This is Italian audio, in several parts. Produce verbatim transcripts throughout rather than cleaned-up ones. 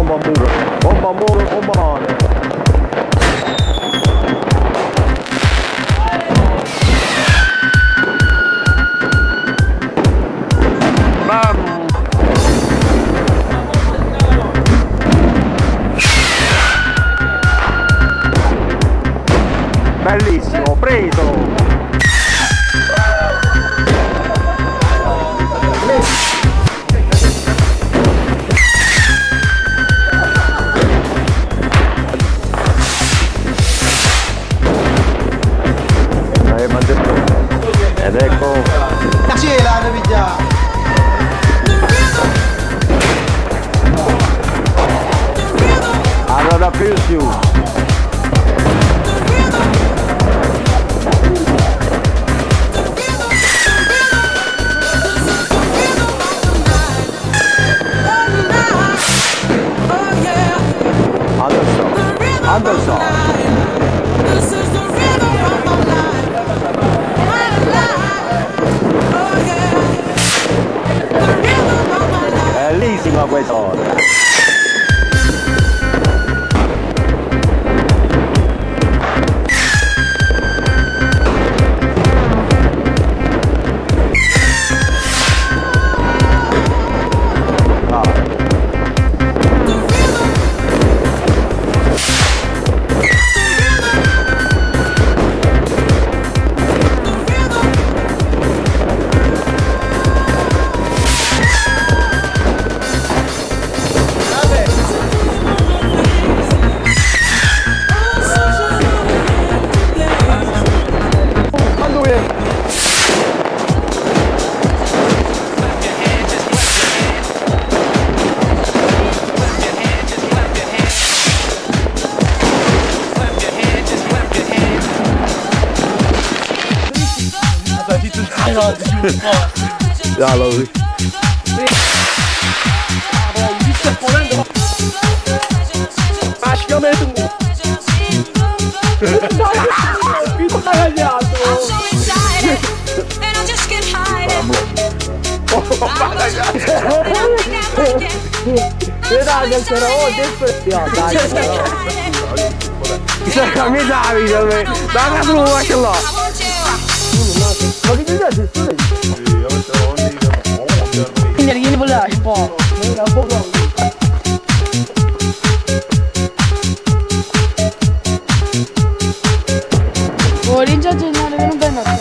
bomba muro, bomba muro, bomba mano. Bellissimo, preso! Ed ecco la ciela ne piglia. Allora più su. Anderson Anderson bellissima questa ora. Ja, logisch. Acho mesmo. Fico caralhado. Verdade, c'era oh, desprezzato. Dai. Questa camisa Davide, dai la tua che là. Ma che cos'è il sole? Quindi che ne voleva un po'? Un po'. Oh, ringia genere che non venga qua.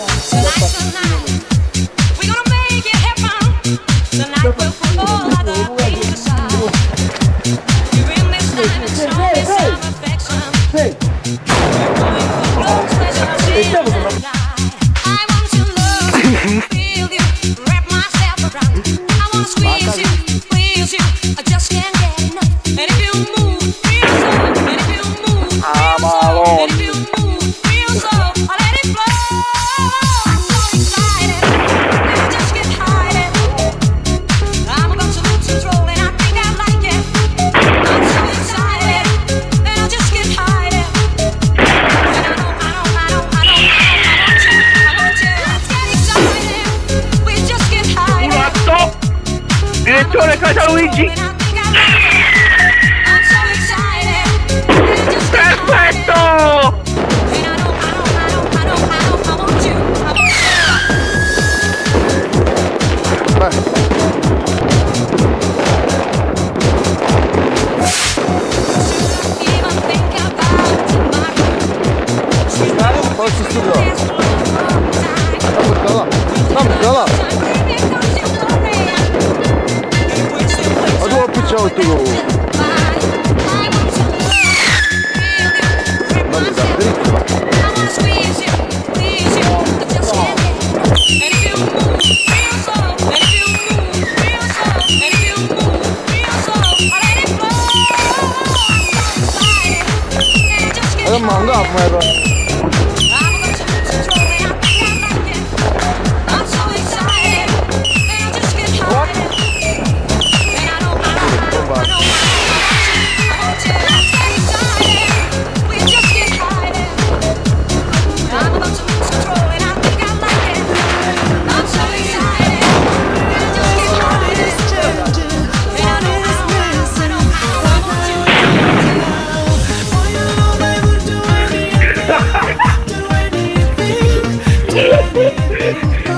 Direttore Casa Luigi! Perfetto! Posso studiare? Ciao tu. Ada mangga apa ya? Thank you.